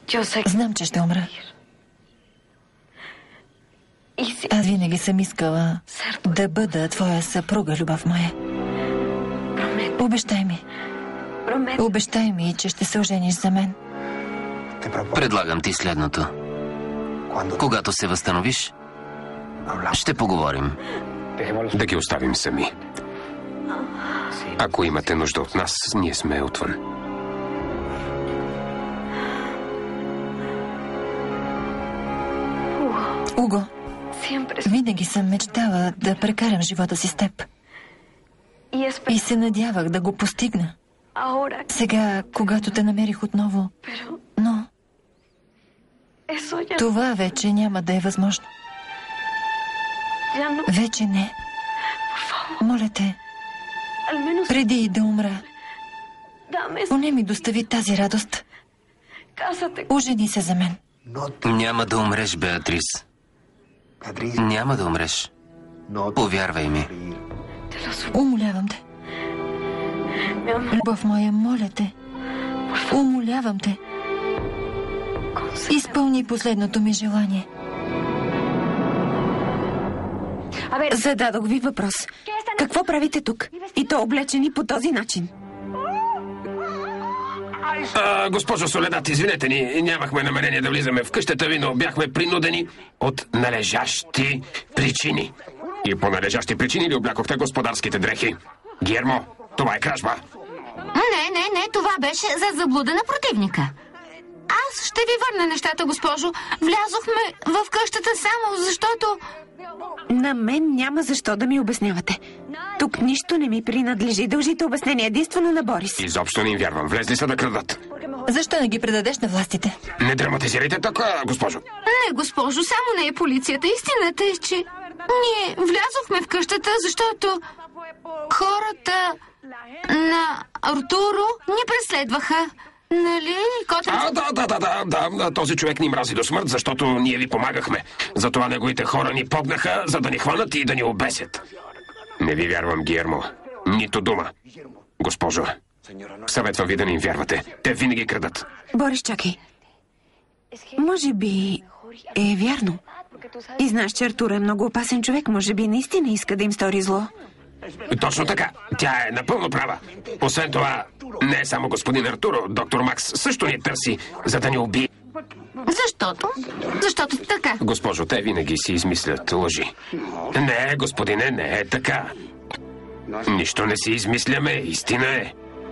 Знам, че ще умра. Аз винаги съм искала да бъда твоя съпруга, любов моя. Обещай ми. Обещай ми, че ще се ожениш за мен. Предлагам ти следното. Когато се възстановиш, ще поговорим. Да ги оставим сами. Ако имате нужда от нас, ние сме отвън. Уго, винаги съм мечтала да прекарам живота си с теб. И се надявах да го постигна. Сега, когато те намерих отново, но това вече няма да е възможно. Вече не. Моля те, преди да умра, поне ми достави тази радост. Ожени се за мен. Няма да умреш, Беатрис. Няма да умреш. Повярвай ми. Умолявам те. Любов моя, моля те. Умолявам те. Изпълни последното ми желание. Зададох ви въпрос. Какво правите тук? И то облечени по този начин. Госпожо Соледат, извинете ни, нямахме намерение да влизаме в къщата ви, но бяхме принудени от належащи причини. И по належащи причини ли облякохте господарските дрехи? Гиермо, това е кражба. Не, това беше за заблуда на противника. Аз ще ви върна нещата, госпожо. Влязохме в къщата само защото... На мен няма защо да ми обяснявате. Тук нищо не ми принадлежи. Дължите обяснение единствено на Борис. Изобщо не им вярвам. Влезли са да крадат. Защо не ги предадеш на властите? Не драматизирайте така, госпожо. Не, госпожо, само не е полицията. Истината е, че ние влязохме в къщата, защото хората на Артуро ни преследваха. Нали, котенце? Да. Този човек ни мрази до смърт, защото ние ви помагахме. Затова неговите хора ни погнаха, за да ни хванат и да ни обесят. Не ви вярвам, Гиермо. Нито дума. Госпожо, съветвам ви да не им вярвате. Те винаги крадат. Борис, чакай. Може би е вярно. И знаеш, че Артур е много опасен човек. Може би наистина иска да им стори зло. Точно така. Тя е напълно права. Освен това, не е само господин Артуро. Доктор Макс също ни търси, за да ни убие. Защото така. Госпожо, те винаги си измислят лъжи. Не, господине, не е така. Нищо не си измисляме. Истина е.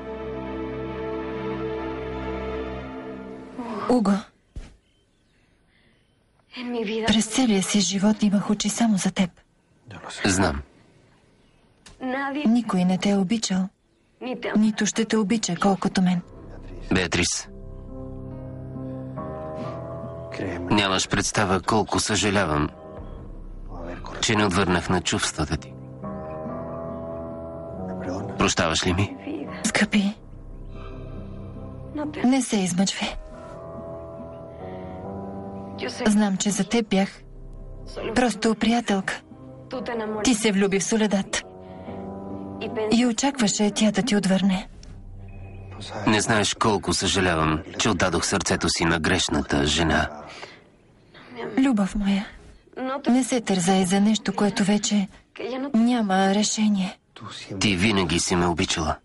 Уго, през целия си живот имах очи само за теб. Знам. Никой не те е обичал. Нито ще те обича, колкото мен. Беатрис, нямаш представа колко съжалявам, че не отвърнах на чувствата ти. Прощаваш ли ми? Скъпи, не се измъчвай. Знам, че за теб бях просто приятелка. Ти се влюби в Соледат и очакваше тя да ти отвърне. Не знаеш колко съжалявам, че отдадох сърцето си на грешната жена. Любов моя, не се тързай за нещо, което вече няма решение. Ти винаги си ме обичала.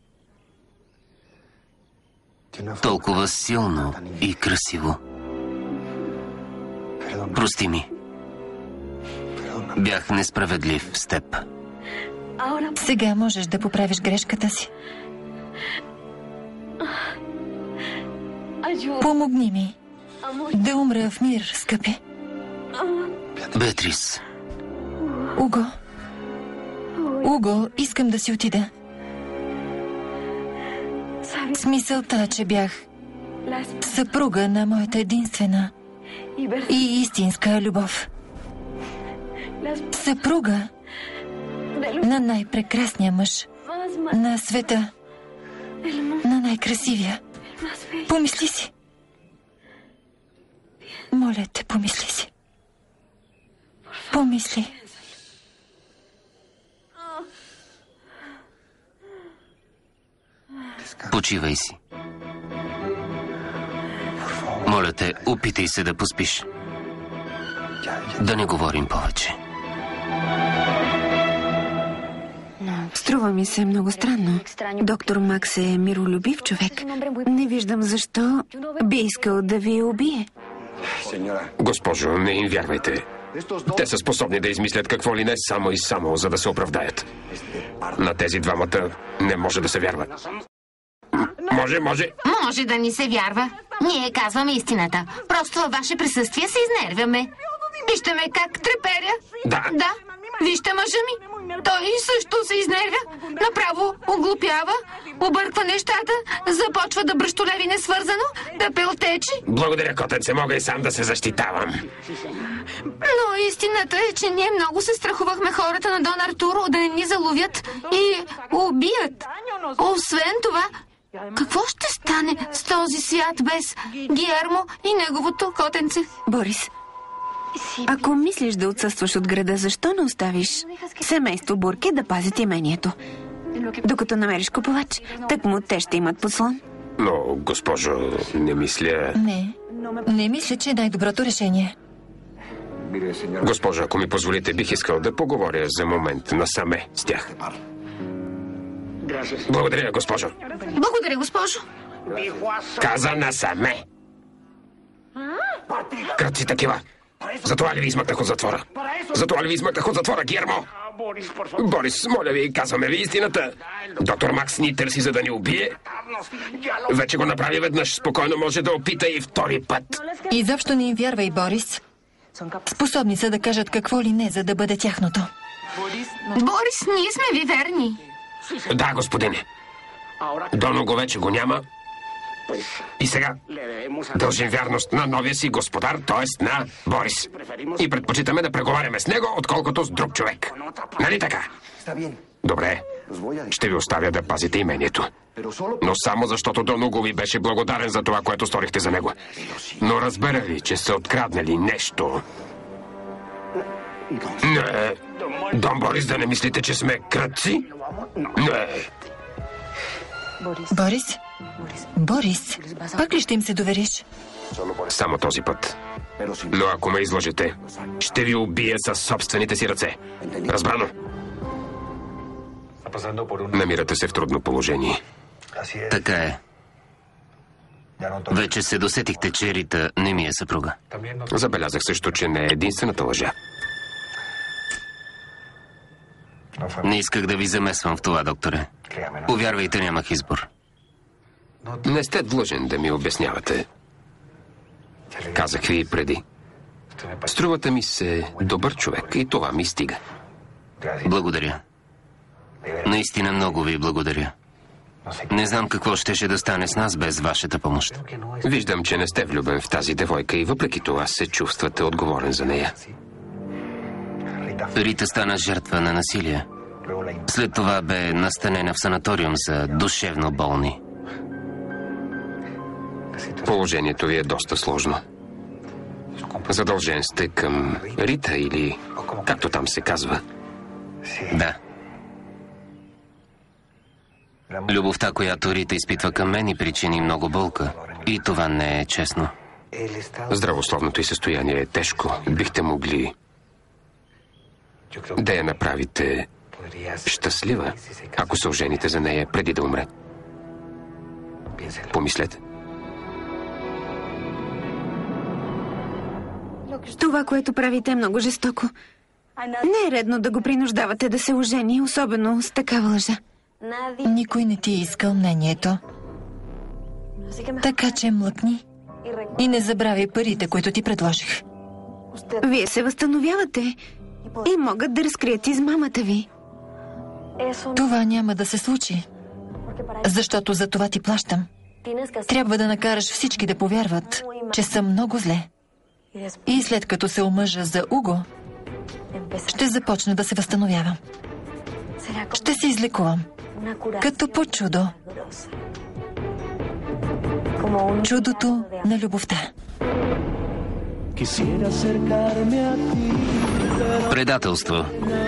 Толкова силно и красиво. Прости ми. Бях несправедлив с теб. Сега можеш да поправиш грешката си. Помогни ми да умра в мир, скъпи. Беатрис. Уго, искам да си отида. С мисълта, че бях съпруга на моята единствена и истинска любов. Съпруга на най-прекрасния мъж на света, на най-красивия. Помисли си. Моля те, помисли си. Помисли. Почивай си. Моля те, опитай се да поспиш. Да не говорим повече. Струва ми се много странно. Доктор Макс е миролюбив човек. Не виждам защо би искал да ви убие. Госпожо, не им вярвайте. Те са способни да измислят какво ли не само и само, за да се оправдаят. На тези двамата не може да се вярва. Може. Може да ни се вярва. Ние казваме истината. Просто във ваше присъствие се изнервяме. Вижте ме как треперя. Да. Вижте мъжа ми. Той също се изнервя. Направо оглупява, обърква нещата, започва да бръщолеви несвързано, да пелтечи. Благодаря, котенце, мога и сам да се защитавам. Но истината е, че ние много се страхувахме хората на Дон Артуро да не ни заловят и убият. Освен това, какво ще стане с този свят без Гиермо и неговото котенце? Борис, ако мислиш да отсъстваш от града, защо не оставиш семейство Бурке да пазят имението? Докато намериш купувач, так му те ще имат подслон. Но, госпожо, не мисля... Не мисля, че е най-доброто решение. Госпожо, ако ми позволите, бих искал да поговоря за момент насаме с тях. Благодаря, госпожо. Благодаря, госпожо. Каза насаме. Кръци такива. Затова ли ви измъкнах от затвора? Гиермо? Борис, моля ви, казваме ви истината. Доктор Макс ни търси, за да ни убие. Вече го направи веднъж. Спокойно може да опита и втори път. Изобщо не им вярвай, Борис. Способни са да кажат какво ли не, за да бъде тяхното. Борис, ние сме ви верни. Да, господине. Доно го вече го няма. И сега дължим вярност на новия си господар, т.е. на Борис. И предпочитаме да преговаряме с него, отколкото с друг човек. Нали така? Добре. Ще ви оставя да пазите имението. Но само защото Донуго ви беше благодарен за това, което сторихте за него. Но разбера ли, че са откраднали нещо? Не. Дон Борис, да не мислите, че сме крадци? Не. Борис, пак ли ще им се довериш? Само този път. Но ако ме излъжете, ще ви убия със собствените си ръце. Разбрано? Намирате се в трудно положение. Така е. Вече се досетихте, че Рита не ми е съпруга. Забелязах също, че не е единствената лъжа. Не исках да ви замесвам в това, докторе. Повярвайте, нямах избор. Не сте длъжен да ми обяснявате. Казах ви и преди. Струвате ми се добър човек и това ми стига. Благодаря. Наистина много ви благодаря. Не знам какво щеше да стане с нас без вашата помощ. Виждам, че не сте влюбен в тази девойка и въпреки това се чувствате отговорен за нея. Рита стана жертва на насилие. След това бе настанена в санаториум за душевно болни. Положението ви е доста сложно. Задължен сте към Рита или както там се казва. Да. Любовта, която Рита изпитва към мен, и причини много болка. И това не е честно. Здравословното й състояние е тежко. Бихте могли да я направите щастлива, ако се ожените за нея преди да умре. Помислете. Това, което правите, е много жестоко. Не е редно да го принуждавате да се ожени, особено с такава лъжа. Никой не ти е искал мнението. Така че млъкни и не забравяй парите, които ти предложих. Вие се възстановявате и могат да разкрият измамата ви. Това няма да се случи, защото за това ти плащам. Трябва да накараш всички да повярват, че съм много зле. И след като се омъжа за Уго, ще започна да се възстановявам. Ще се излекувам. Като по чудо. Чудото на любовта. Предателство.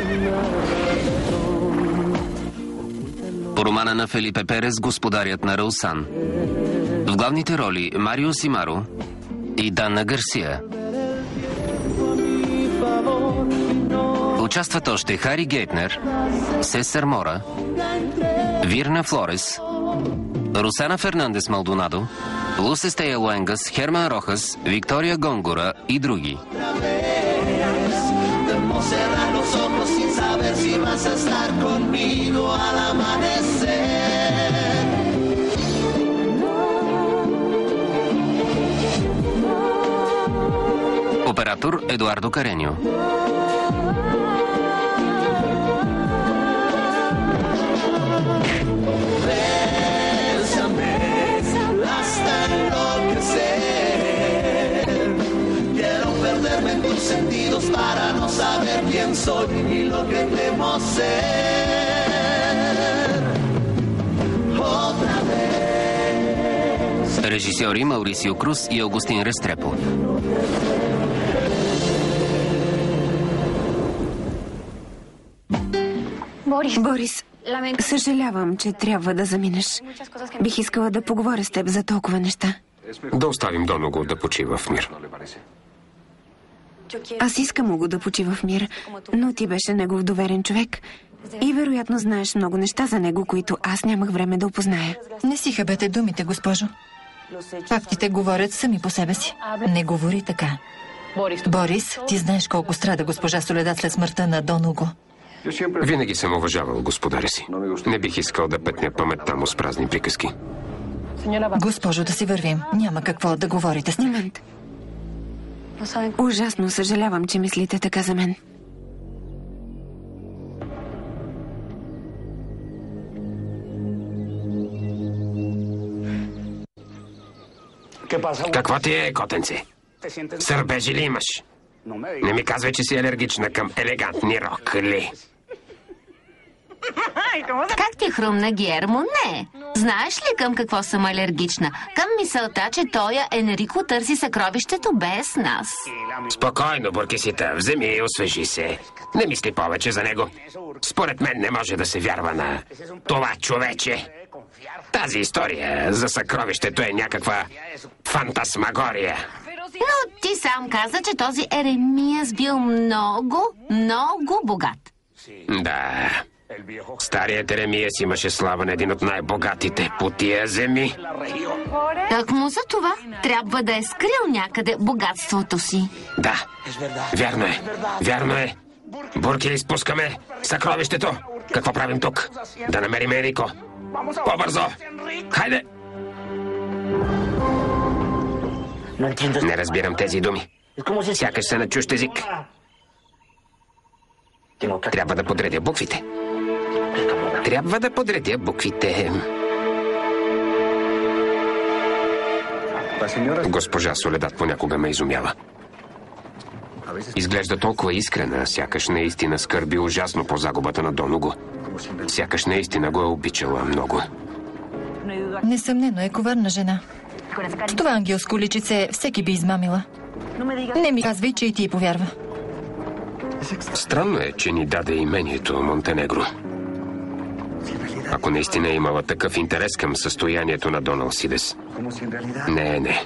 По романа на Фелипе Перес, Господарят на Раосан. В главните роли Марио Симаро, и Дана Гарсия. Участват още Хари Гейтнер, Сесар Мора, Вирна Флорес, Русана Фернандес Малдонадо, Лус Естея Луенгас, Херман Рохас, Виктория Гонгора и други. Оператор Едуардо Каренио. Sentidos para no saber quién soy ni lo que temo ser. Otra vez. Режисьори Маурисио Крус и Аугустин Рестрепо. Борис, съжалявам, че трябва да заминеш. Бих искала да поговоря с теб за толкова неща. Да оставим Доного да почива в мир. Аз искам го да почива в мир, но ти беше негов доверен човек. И вероятно знаеш много неща за него, които аз нямах време да опозная. Не си хабете думите, госпожо. Фактите говорят сами по себе си. Не говори така. Борис, ти знаеш колко страда госпожа Соледат след смъртта на Дон Уго. Винаги съм уважавал господаря си. Не бих искал да петня паметта му с празни приказки. Госпожо, да си вървим. Няма какво да говорите с ним. Ужасно съжалявам, че мислите така за мен. Какво ти е, котенце? Сърбежи ли имаш? Не ми казвай, че си алергична към елегантни рокли. Как ти хрумна, Гермо? Не. Знаеш ли към какво съм алергична? Към мисълта, че той Енрико търси съкровището без нас. Спокойно, буркисита. Вземи и освежи се. Не мисли повече за него. Според мен не може да се вярва на това човече. Тази история за съкровището е някаква фантасмагория. Но ти сам каза, че този Еремиас бил много богат. Да. Старият Еремиас имаше слава на един от най-богатите по тия земи. Так му за това трябва да е скрил някъде богатството си. Да, вярно е. Вярно е. Бурки, изпускаме съкровището. Какво правим тук? Да намерим Енрико. По-бързо! Хайде! Не разбирам тези думи. Сякаш се на чужд език. Трябва да подредя буквите. Госпожа Соледат понякога ме изумява. Изглежда толкова искрена, сякаш наистина скърби ужасно по загубата на Дон Уго. Сякаш наистина го е обичала много. Несъмнено е коварна жена. С това ангелско личице всеки би измамила. Не ми казвай, че и ти повярва. Странно е, че ни даде имението Монтенегро. Ако наистина е имала такъв интерес към състоянието на Дон Алсидес. Не,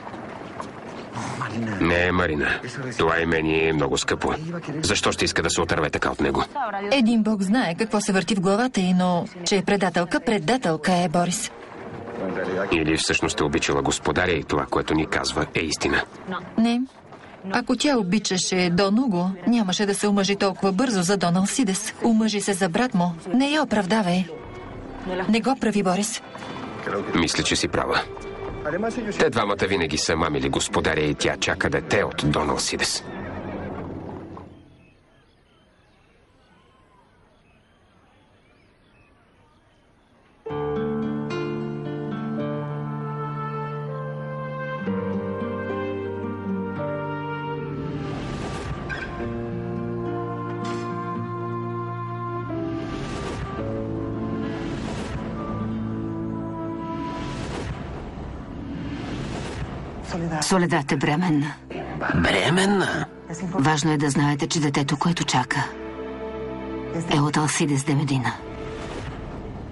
Марина. Това имение е много скъпо. Защо ще иска да се отърве така от него? Един бог знае какво се върти в главата й, но че е предателка е, Борис. Или всъщност е обичала господаря и това, което ни казва, е истина? Не. Ако тя обичаше Дон Уго, нямаше да се омъжи толкова бързо за Дон Алсидес. Омъжи се за брат му. Не я оправдавай. Не го прави, Борис. Мисля, че си права. Те двамата винаги са мамили господаря и тя чака дете от Дон Алсидес. Соледат е бременна. Бременна? Важно е да знаете, че детето, което чака, е от Алсидес де Медина.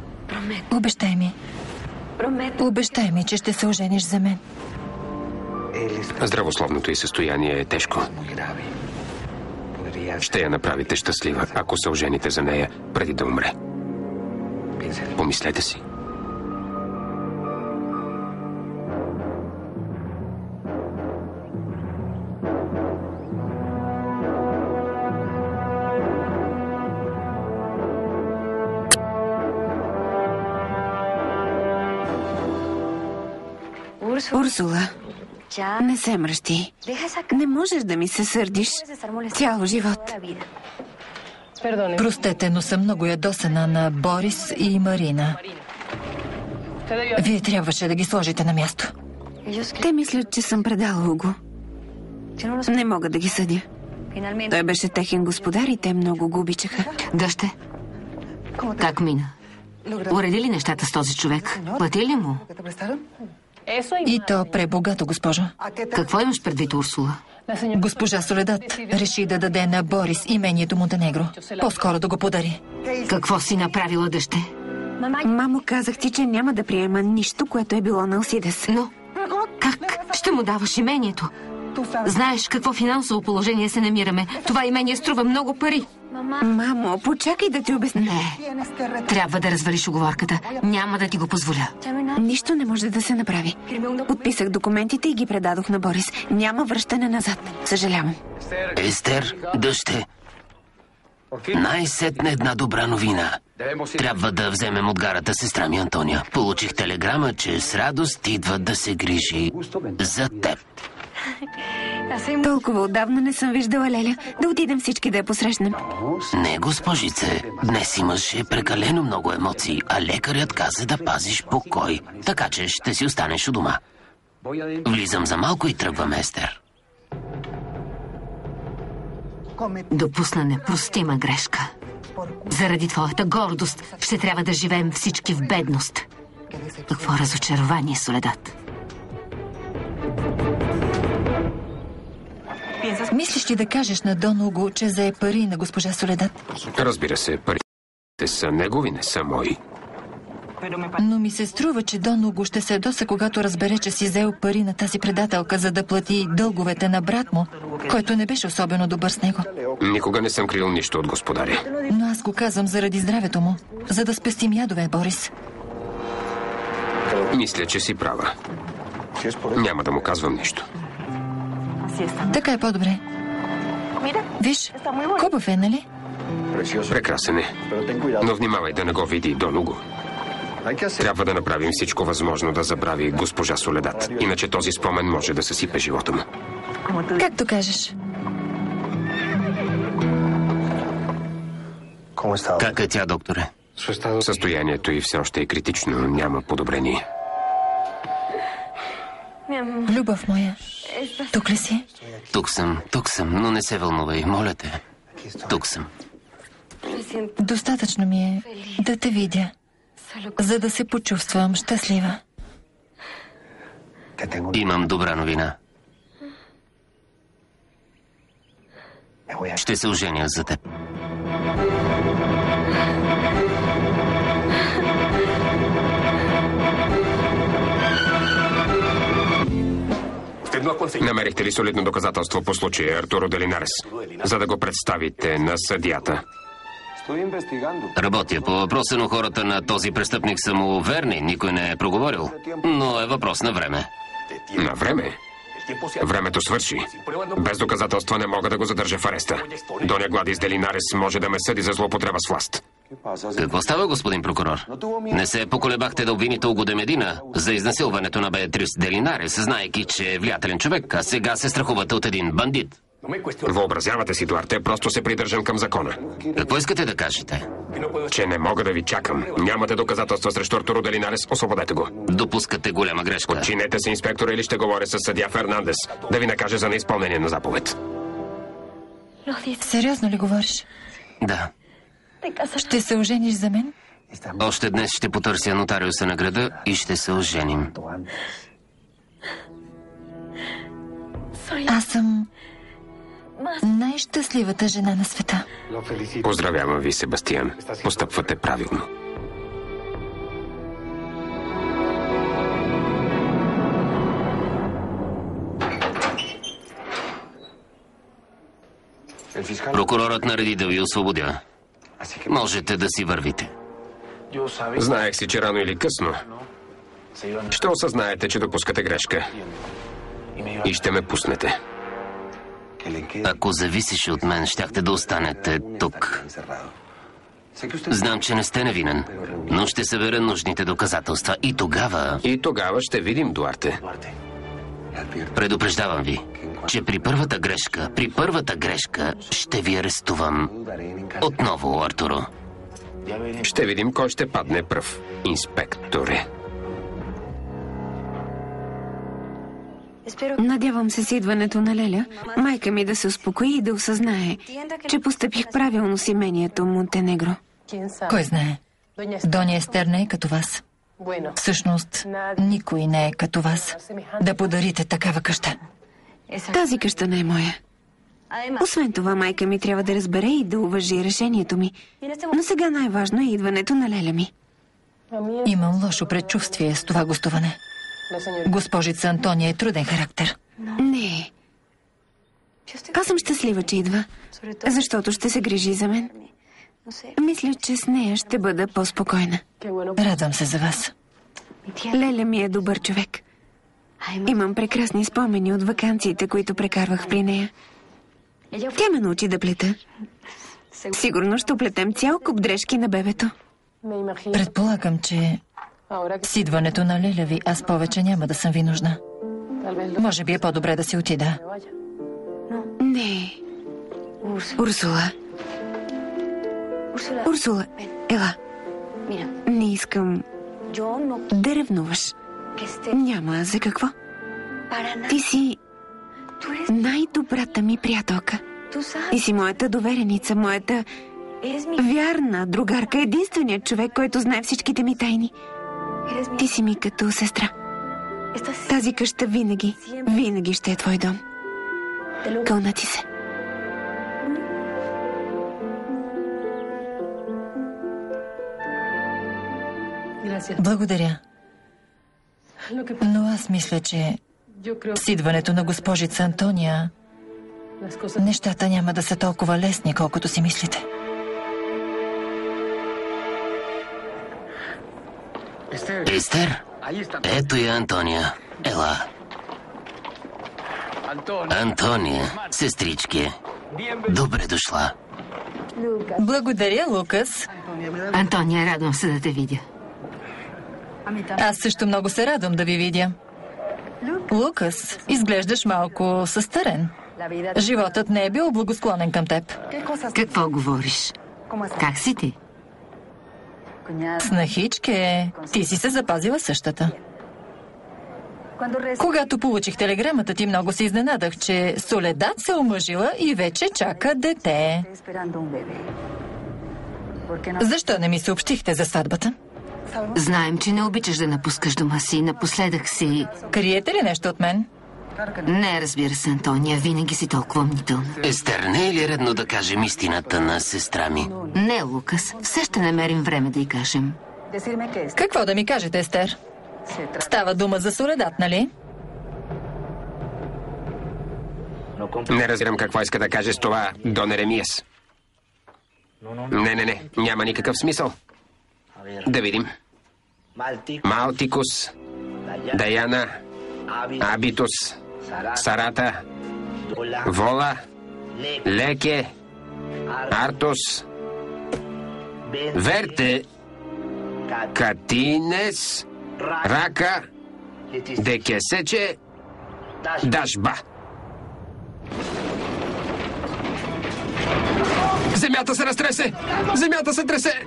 Обещай ми, че ще се ожениш за мен. Здравословното й състояние е тежко. Ще я направите щастлива, ако се ожените за нея преди да умре. Помислете си. Урсула, не се мръщи. Не можеш да ми се сърдиш цял живот. Простете, но съм много ядосана на Борис и Марина. Вие трябваше да ги сложите на място. Те мислят, че съм предала Уго. Не мога да ги съдя. Той беше техен господар и те много го обичаха. Дъще, как мина? Уреди ли нещата с този човек? Плати ли му? И то пребогато, госпожо. Какво имаш предвид, Урсула? Госпожа Соледат реши да даде на Борис имението Монтенегро. По-скоро да го подари. Какво си направила, дъще? Мамо, казах ти, че няма да приема нищо, което е било на Алсидес. Но как ще му даваш имението? Знаеш какво финансово положение се намираме. Това имение струва много пари. Мамо, почакай да ти обясня. Не. Трябва да развалиш уговорката. Няма да ти го позволя. Нищо не може да се направи. Подписах документите и ги предадох на Борис. Няма връщане назад. Съжалявам. Естер, дъще. Най-сетне една добра новина. Трябва да вземем от гарата сестра ми Антония. Получих телеграма, че с радост идва да се грижи за теб. Толкова отдавна не съм виждала Леля. Да отидем всички да я посрещнем. Не, госпожице. Днес имаше прекалено много емоции, а лекарят каза да пазиш покой. Така че ще си останеш у дома. Влизам за малко и тръгваме, Естер. Допусна непростима грешка. Заради твоята гордост ще трябва да живеем всички в бедност. Какво разочарование, Соледат. Мислиш ли да кажеш на Дон Уго, че зае пари на госпожа Соледат? Разбира се, парите са негови, не са мои. Но ми се струва, че Дон Уго ще се ядоса, когато разбере, че си взел пари на тази предателка, за да плати дълговете на брат му, който не беше особено добър с него. Никога не съм крил нищо от господаря. Но аз го казвам заради здравето му, за да спестим ядове, Борис. Мисля, че си права. Няма да му казвам нищо. Така е по-добре. Виж, хубав е, нали? Прекрасен е. Но внимавай да не го види Дон Уго. Трябва да направим всичко възможно да забрави госпожа Соледат. Иначе този спомен може да съсипе живота му. Както кажеш. Как е тя, докторе? Състоянието й все още е критично, няма подобрение. Любов моя, тук ли си? Тук съм, но не се вълнувай, моля те. Тук съм. Достатъчно ми е да те видя, за да се почувствам щастлива. Имам добра новина. Ще се оженя за теб. Намерихте ли солидно доказателство по случая Артуро Делинарес, за да го представите на съдията? Работя по въпроса, но хората на този престъпник са му верни. Никой не е проговорил. Но е въпрос на време. На време? Времето свърши. Без доказателства не мога да го задържа в ареста. Доня Гладис Делинарес може да ме съди за злоупотреба с власт. Какво става, господин прокурор? Не се поколебахте да обвините Уго де Медина за изнасилването на Беатрис Делинарес, знаейки, че е влиятелен човек, а сега се страхувате от един бандит. Въобразявате си, Дуарте, просто се придържам към закона. Какво искате да кажете? Че не мога да ви чакам. Нямате доказателства срещу Артуро Делинарес, освободете го. Допускате голяма грешка. Подчинете се, инспектора, или ще говоря с съдия Фернандес да ви накаже за неизпълнение на заповед. Сериозно ли говориш? Да. Ще се ожениш за мен? Още днес ще потърся нотариуса на града и ще се оженим. Аз съм най-щастливата жена на света. Поздравявам ви, Себастиан. Постъпвате правилно. Прокурорът нареди да ви освободя. Можете да си вървите. Знаех си, че рано или късно ще осъзнаете, че допускате грешка. И ще ме пуснете. Ако зависеше от мен, щяхте да останете тук. Знам, че не сте невинен, но ще събера нужните доказателства. И тогава... И тогава ще видим, Дуарте. Предупреждавам ви, че при първата грешка ще ви арестувам. Отново, Артуро. Ще видим кой ще падне пръв, инспекторе. Надявам се с идването на Леля, майка ми да се успокои и да осъзнае, че постъпих правилно с имението Монтенегро. Кой знае? Доня Естер не е като вас. Всъщност, никой не е като вас. Да подарите такава къща. Тази къща не е моя. Освен това, майка ми трябва да разбере и да уважи решението ми. Но сега най-важно е идването на Леля ми. Имам лошо предчувствие с това гостуване. Госпожица Антония е труден характер. Не. Аз съм щастлива, че идва, защото ще се грижи за мен. Мисля, че с нея ще бъда по-спокойна. Радвам се за вас. Леля ми е добър човек. Имам прекрасни спомени от ваканциите, които прекарвах при нея. Тя ме научи да плета. Сигурно ще оплетем цял куп дрежки на бебето. Предполагам, че с идването на Леля ви аз повече няма да съм ви нужна. Може би е по-добре да си отида. Не. Урсула, ела. Не искам да ревнуваш. Няма за какво. Ти си най-добрата ми приятелка. Ти си моята довереница, моята вярна другарка, единственият човек, който знае всичките ми тайни. Ти си ми като сестра. Тази къща винаги ще е твой дом. Кълна ти се. Благодаря. Но аз мисля, че с идването на госпожица Антония нещата няма да са толкова лесни, колкото си мислите. Естер, ето я Антония. Ела. Антония, сестрички, добре дошла. Благодаря, Лукас. Антония, радвам се да те видя. Аз също много се радвам да ви видя. Лукас, изглеждаш малко състарен. Животът не е бил благосклонен към теб. Какво говориш? Как си ти? Снахичке, ти си се запазила същата. Когато получих телеграмата ти, много се изненадах, че Соледат се омъжила и вече чака дете. Защо не ми съобщихте за сватбата? Знаем, че не обичаш да напускаш дома си. Напоследък си... Криете ли нещо от мен? Не, разбира се, Антония. Винаги си толкова мнителна. Естер, не е ли редно да кажем истината на сестра ми? Не, Лукас. Все ще намерим време да й кажем. Какво да ми кажете, Естер? Става дума за Соледат, нали? Не разбирам какво иска да каже с това Дон Еремиес. Не, няма никакъв смисъл. Да видим. Малтикус, Даяна, Абитус, Сарата, Вола, Леке, Артус, Верте, Катинес, Рака, Декесече, Дашба. Земята се разтресе! Земята се тресе!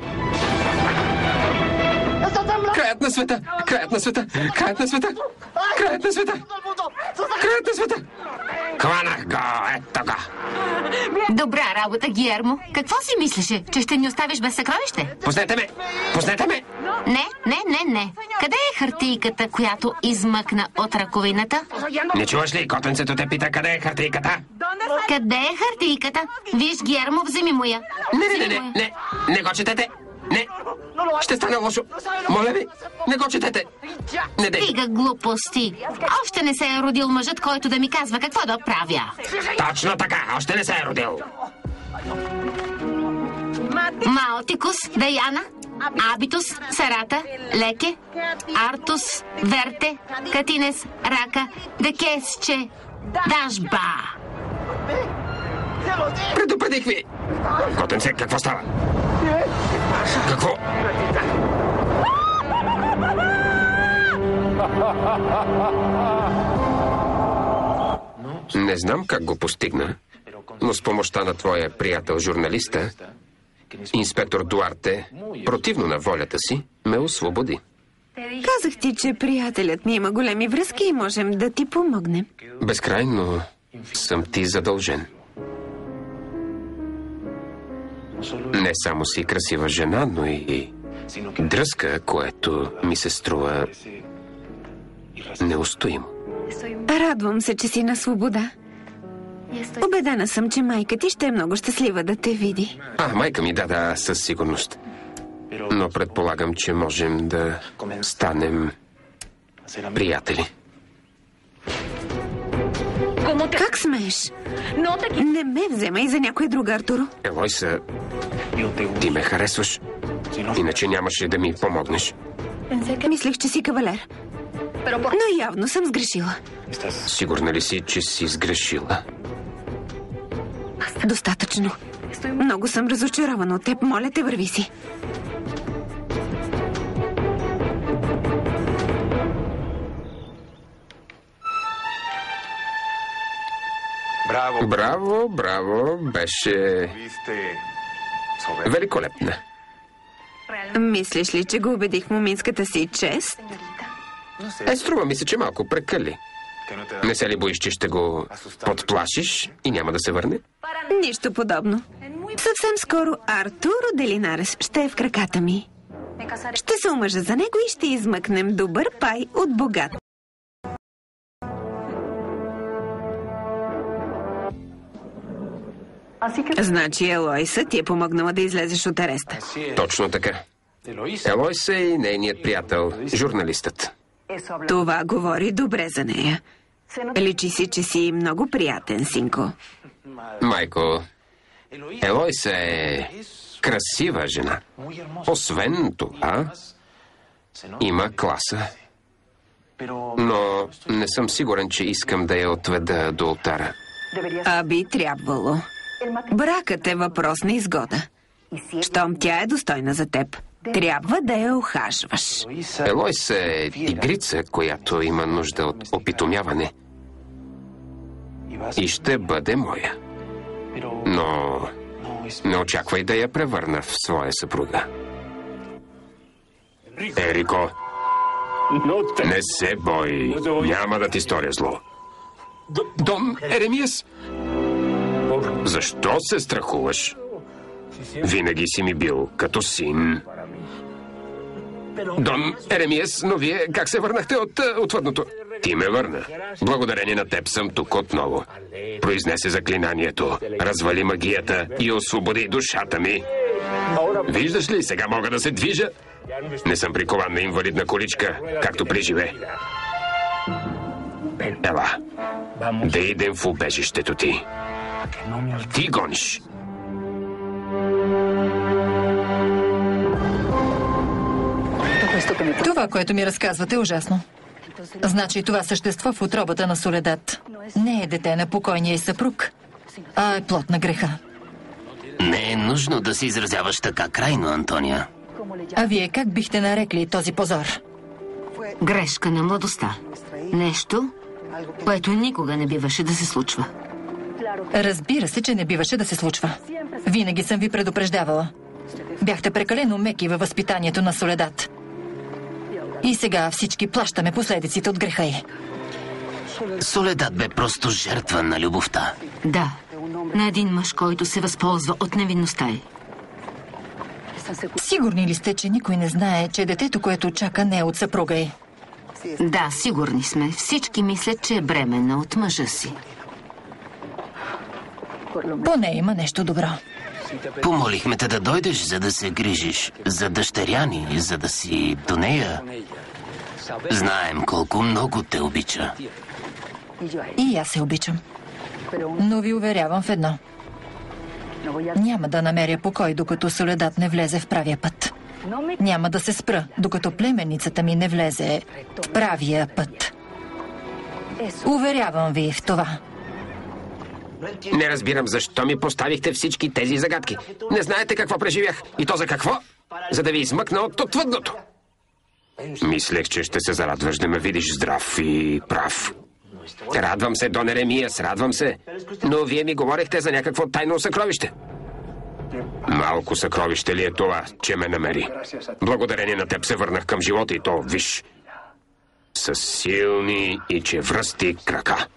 Краят на света! Краят на света! Краят на света! Краят на света! Краят на света! Хванах го! Ето го! Добра работа, Гиермо. Какво си мислеше? Че ще ни оставиш без съкровище? Пуснете ме! Пуснете ме! Не. Къде е хартийката, която измъкна от ръковината? Не чуваш ли? Котенцето те пита къде е хартийката. Къде е хартийката? Виж, Гиермо, вземи му я. Не го четете! Не! Ще стане лошо! Моля ви, не го четете! Не дей! Стига глупости! Още не се е родил мъжът, който да ми казва какво да правя. Точно така! Още не се е родил! Маотикус, Даяна, Абитус, Сарата, Леке, Артус, Верте, Катинес, Рака, Декесче, Дашба. Предупредих ви! Готенце, какво става? Какво? Не знам как го постигна, но с помощта на твоя приятел журналиста, инспектор Дуарте, противно на волята си, ме освободи. Казах ти, че приятелят ми има големи връзки и можем да ти помогнем. Безкрайно съм ти задължен. Не само си красива жена, но и дръзка, което ми се струва неустоимо. Радвам се, че си на свобода. Убедена съм, че майка ти ще е много щастлива да те види. Майка ми, да, със сигурност. Но предполагам, че можем да станем приятели. Как смееш? Не ме вземай за някой друг, Артуро. Елойса, ти ме харесваш. Иначе нямаше да ми помогнеш. Мислех, че си кавалер. Но явно съм сгрешила. Сигурна ли си, че си сгрешила? Достатъчно. Много съм разочарована от теб. Моля те, върви си. Браво, браво. Беше великолепна. Мислиш ли, че го убедих в моминската си чест? Струва ми се, че малко прекали. Не се ли боиш, че ще го подплашиш и няма да се върне? Нищо подобно. Съвсем скоро Артуро де Линарес ще е в краката ми. Ще се омъжа за него и ще измъкнем добър пай от богат. Значи Елойса ти е помогнала да излезеш от ареста. Точно така. Елойса и нейният приятел, журналистът. Това говори добре за нея. Личи си, че си много приятен, синко. Майко, Елойса е красива жена. Освен това, има класа. Но не съм сигурен, че искам да я отведа до олтара. Би трябвало. Бракът е въпрос на изгода. Щом тя е достойна за теб, трябва да я ухажваш. Елойса е игрица, която има нужда от опитомяване. И ще бъде моя. Но не очаквай да я превърна в своя съпруга. Ерико, не се бой. Няма да ти сторя зло. Дон Еремиас, защо се страхуваш? Винаги си ми бил като син. Дон Еремиас, но вие как се върнахте от отвъдното? Ти ме върна. Благодарение на теб съм тук отново. Произнесе заклинанието, развали магията и освободи душата ми. Виждаш ли, сега мога да се движа? Не съм прикован на инвалидна количка, както при живе. Ела, да идем в убежището ти. Ти гониш. Това, което ми разказвате, е ужасно. Значи това същество в утробата на Соледат не е дете на покойния й съпруг, а е плод на греха. Не е нужно да се изразяваш така крайно, Антония. А вие как бихте нарекли този позор? Грешка на младостта. Нещо, което никога не биваше да се случва. Разбира се, че не биваше да се случва. Винаги съм ви предупреждавала. Бяхте прекалено меки във възпитанието на Соледат. И сега всички плащаме последиците от греха й. Соледат бе просто жертва на любовта. Да, на един мъж, който се възползва от невинността й. Сигурни ли сте, че никой не знае, че детето, което чака, не е от съпруга й? Да, сигурни сме. Всички мислят, че е бременна от мъжа си. Поне има нещо добро. Помолихме те да дойдеш, за да се грижиш за дъщеря ни, за да си до нея. Знаем колко много те обича. И аз се обичам. Но ви уверявам в едно. Няма да намеря покой, докато Соледат не влезе в правия път. Няма да се спра, докато племенницата ми не влезе в правия път. Уверявам ви в това. Не разбирам защо ми поставихте всички тези загадки. Не знаете какво преживях. И то за какво? За да ви измъкна от отвъдното. Мислех, че ще се зарадваш да ме видиш здрав и прав. Радвам се, Дон Еремиас, радвам се. Но вие ми говорихте за някакво тайно съкровище. Малко съкровище ли е това, че ме намери? Благодарение на теб се върнах към живота и то, виж, с силни и чевръсти крака.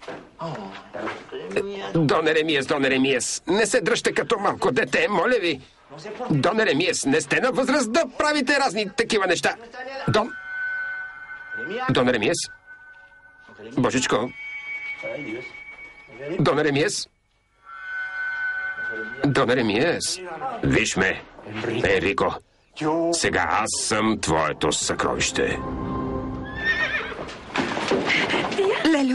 Дон Еремиас, не се дръжте като малко дете, моля ви. Дон Еремиас, не сте на възраст да правите разни такива неща. Дон Еремиас? Божичко? Дон Еремиас? Дон Еремиас? Виж ме, Енрико. Сега аз съм твоето съкровище. Лелю!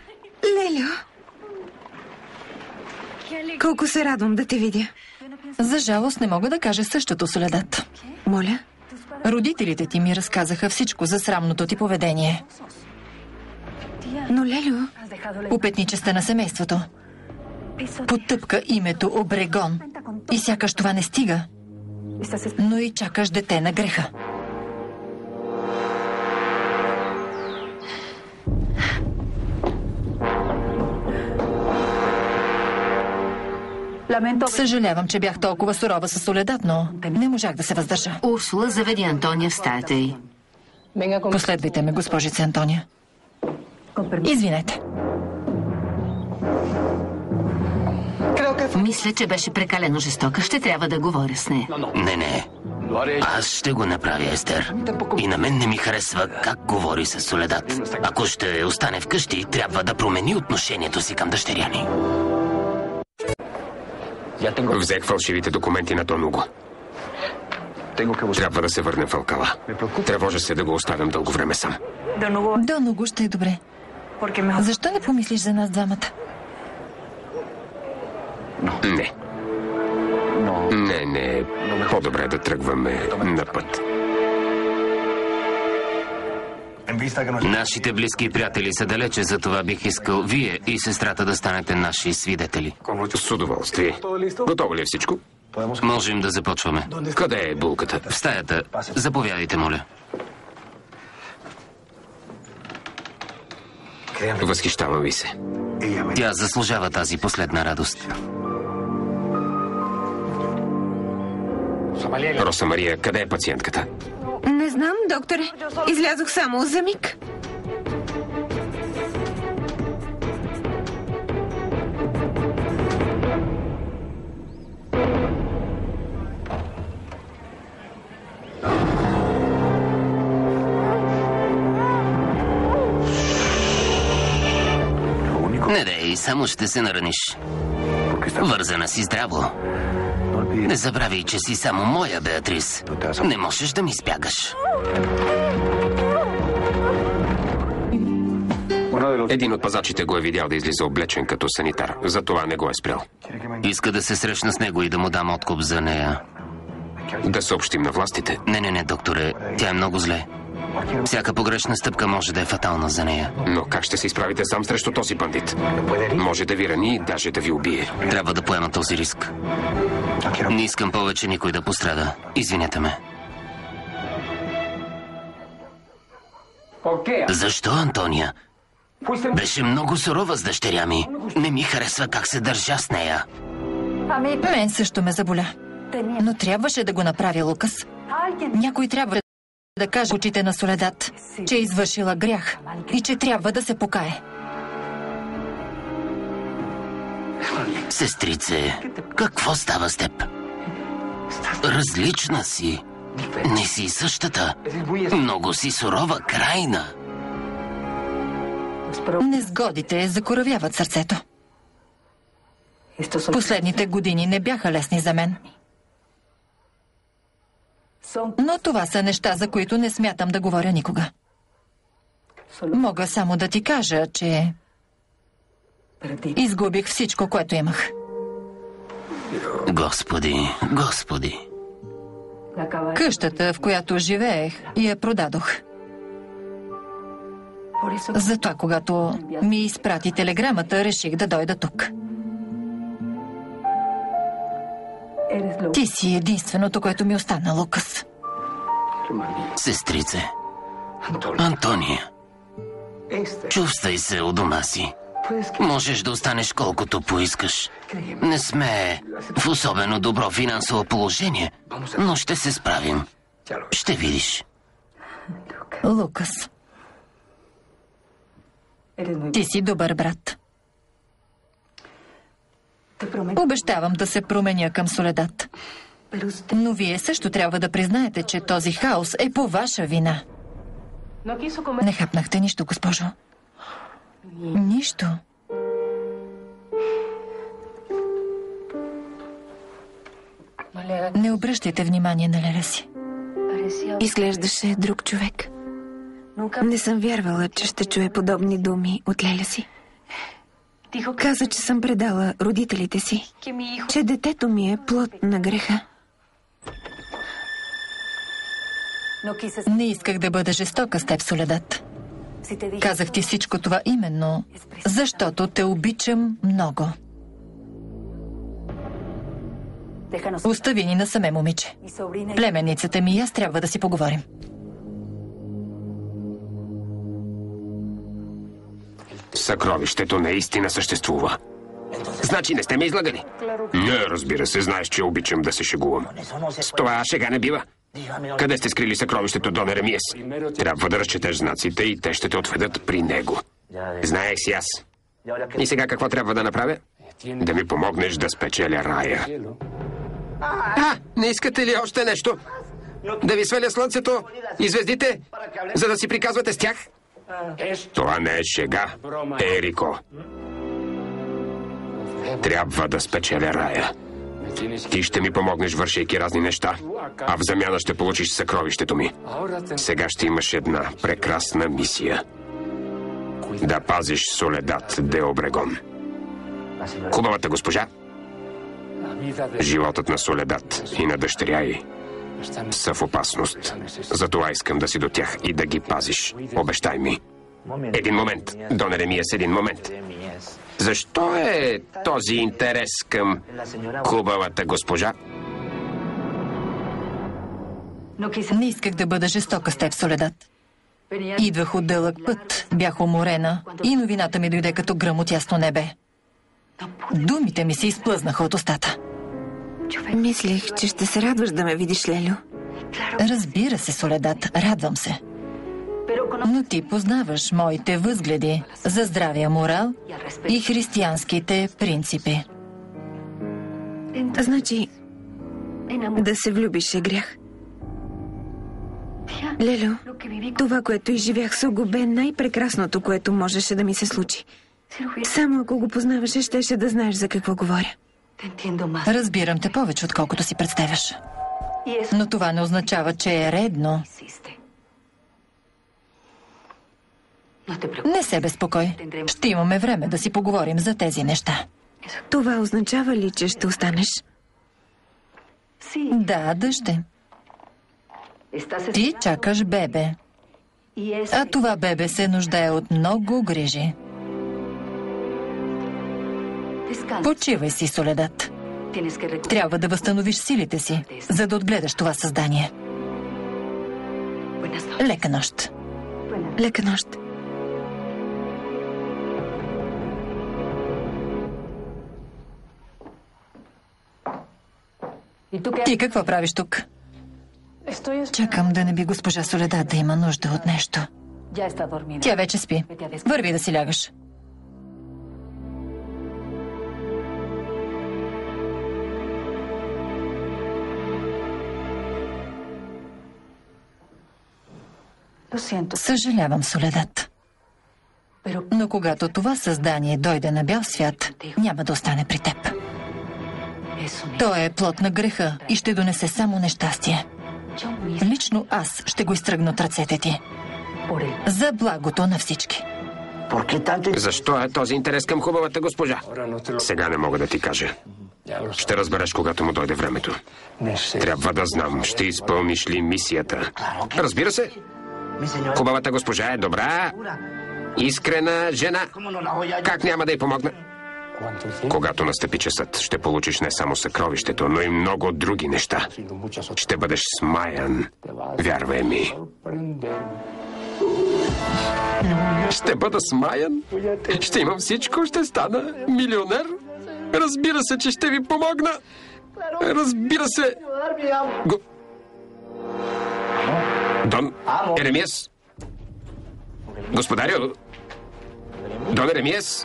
Колко се радвам да те видя. За жалост не мога да кажа същото, Соледат. Моля? Родителите ти ми разказаха всичко за срамното ти поведение. Но, Лелю... Упетничеста на семейството. Потъпка името Обрегон. И сякаш това не стига. Но и чакаш дете на греха. Съжалявам, че бях толкова сурова със Соледат, но не можах да се въздържа. Урсула, заведи Антония в стаята й. Последвайте ме, госпожице Антония. Извинете. Мисля, че беше прекалено жестока. Ще трябва да говоря с нея. Не. Аз ще го направя, Естер. И на мен не ми харесва как говори с Соледат. Ако ще остане вкъщи, трябва да промени отношението си към дъщеря ни. Взех фалшивите документи на Дон Уго. Трябва да се върнем в Алкала. Тревожа се да го оставям дълго време сам. Дон Уго ще е добре. Защо не помислиш за нас двамата? Не. По-добре да тръгваме на път. Нашите близки приятели са далече, затова бих искал вие и сестрата да станете наши свидетели. С удоволствие. Готово ли е всичко? Можем да започваме. Къде е булката? В стаята. Заповядайте, моля. Възхищавам ви се. Тя заслужава тази последна радост. Роса Мария, къде е пациентката? Не знам, докторе. Излязох само за миг. Не дей, само ще се нараниш. Вързана си здраво. Не забравяй, че си само моя, Беатрис. Не можеш да ми избягаш. Един от пазачите го е видял да излиза облечен като санитар. Затова не го е спрял. Иска да се срещна с него и да му дам откуп за нея. Да съобщим на властите. Не, докторе. Тя е много зле. Всяка погрешна стъпка може да е фатална за нея. Но как ще се изправите сам срещу този бандит? Може да ви рани и даже да ви убие. Трябва да поема този риск. Не искам повече никой да пострада. Извинете ме. Защо, Антония? Беше много сурова с дъщеря ми. Не ми харесва как се държа с нея. Мен също ме заболя. Но трябваше да го направи Лукас. Някой трябва да каже в очите на Соледат, че е извършила грях и че трябва да се покае. Сестрице, какво става с теб? Различна си. Не си същата. Много си сурова, крайна. Незгодите закоравяват сърцето. Последните години не бяха лесни за мен. Но това са неща, за които не смятам да говоря никога. Мога само да ти кажа, че изгубих всичко, което имах. Господи, Господи. Къщата, в която живеех, я продадох. Затова, когато ми изпрати телеграмата, реших да дойда тук. Ти си единственото, което ми остана, Лукас. Сестрице, Антония, чувствай се у дома си. Можеш да останеш колкото поискаш. Не сме в особено добро финансово положение, но ще се справим. Ще видиш. Лукас, ти си добър брат. Обещавам да се променя към Соледат. Но вие също трябва да признаете, че този хаос е по ваша вина. Не хапнахте нищо, госпожо. Нищо. Не обръщайте внимание на Леля си. Изглеждаше друг човек. Не съм вярвала, че ще чуе подобни думи от Леля си. Каза, че съм предала родителите си, че детето ми е плод на греха. Не исках да бъда жестока с теб, Соледат. Казах ти всичко това именно, защото те обичам много. Остави ни насаме, момиче. Племенницата ми и аз трябва да си поговорим. Съкровището наистина съществува. Значи не сте ме излагали? Не, разбира се, знаеш, че обичам да се шегувам. С това шега не бива. Къде сте скрили съкровището, Дон Еремиес? Трябва да разчетеш знаците и те ще те отведат при него. Знаех си аз. И сега какво трябва да направя? Да ми помогнеш да спечеля рая. Не искате ли още нещо? Да ви сваля слънцето и звездите, за да си приказвате с тях? Това не е шега, Ерико. Трябва да спечеля рая. Ти ще ми помогнеш, вършейки разни неща, а в замяна ще получиш съкровището ми. Сега ще имаш една прекрасна мисия. Да пазиш Соледат де Обрегон. Хубавата госпожа. Животът на Соледат и на дъщеря й са в опасност. Затова искам да си до тях и да ги пазиш. Обещай ми. Един момент, Дон Еремиес, един момент. Защо е този интерес към хубавата госпожа? Не исках да бъда жестока с теб, Соледат. Идвах от дълъг път, бях уморена и новината ми дойде като гръм от ясно небе. Думите ми се изплъзнаха от устата. Мислех, че ще се радваш да ме видиш, Лелю. Разбира се, Соледат, радвам се. Но ти познаваш моите възгледи за здравия морал и християнските принципи. Значи, да се влюбиш е грях. Лелю, това, което изживях с Уго, бе най-прекрасното, което можеше да ми се случи. Само ако го познаваше, щеше да знаеш за какво говоря. Разбирам те повече, отколкото си представяш. Но това не означава, че е редно. Не се безпокой. Ще имаме време да си поговорим за тези неща. Това означава ли, че ще останеш? Да, дъще. Ти чакаш бебе. А това бебе се нуждае от много грижи. Почивай си, Соледат. Трябва да възстановиш силите си, за да отгледаш това създание. Лека нощ. Лека нощ. Ти какво правиш тук? Чакам да не би госпожа Соледат да има нужда от нещо. Тя вече спи. Върви да си лягаш. Съжалявам, Соледат. Но когато това създание дойде на бял свят, няма да остане при теб. Той е плод на греха и ще донесе само нещастие. Лично аз ще го изтръгна от ръцете ти. За благото на всички. Защо е този интерес към хубавата госпожа? Сега не мога да ти кажа. Ще разбереш, когато му дойде времето. Трябва да знам, ще изпълниш ли мисията. Разбира се. Хубавата госпожа е добра, искрена жена. Как няма да й помогна? Когато настъпи часът, ще получиш не само съкровището, но и много други неща. Ще бъдеш смаян. Вярвай ми. Ще бъда смаян? Ще имам всичко, ще стана милионер? Разбира се, че ще ви помогна. Разбира се. Дон Еремиас. Господарю. Дон Еремиас.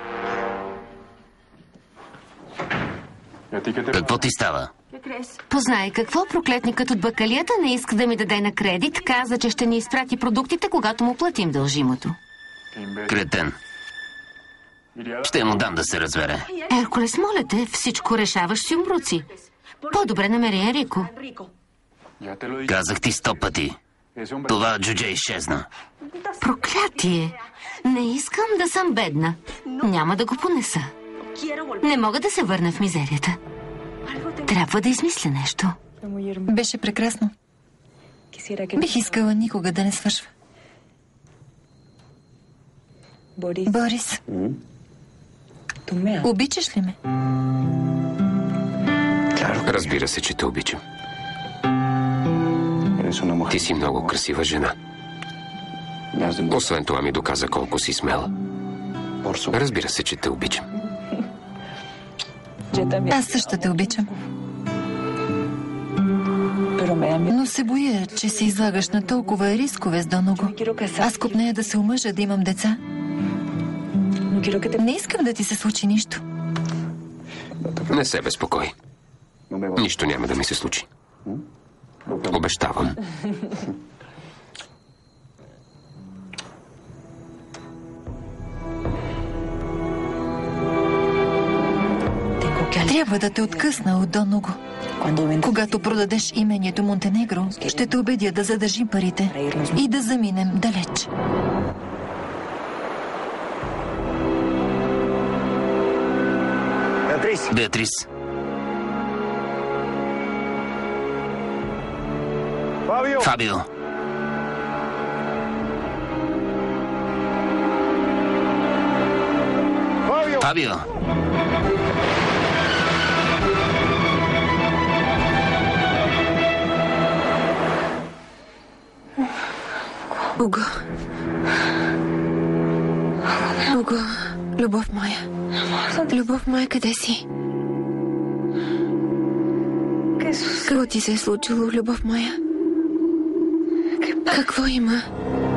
Какво ти става? Познай какво, проклетникът от бакалията не иска да ми даде на кредит. Каза, че ще ни изпрати продуктите, когато му платим дължимото. Кретен. Ще му дам да се развере. Еркулес, моля те, всичко решаваш си умбруци. По-добре намери Енрико. Казах ти 100 пъти. Това джудже изчезна. Проклятие! Не искам да съм бедна. Няма да го понеса. Не мога да се върна в мизерията. Трябва да измисля нещо. Беше прекрасно. Бих искала никога да не свършва. Борис, обичаш ли ме? Разбира се, че те обичам. Ти си много красива жена. Освен това ми доказа колко си смела. Разбира се, че те обичам. Аз също те обичам. Но се боя, че се излагаш на толкова рискове с Доного. Аз копнея да се омъжа, да имам деца. Не искам да ти се случи нищо. Не се безпокой. Нищо няма да ми се случи. Обещавам. Трябва да те откъсна от Доного. Когато продадеш имението Монтенегро, ще те убедя да задържим парите и да заминем далеч. Беатрис. Фабио. Фабио. Уго. Уго, любов моя. Любов моя, къде си? Какво ти се е случило, любов моя? Какво има?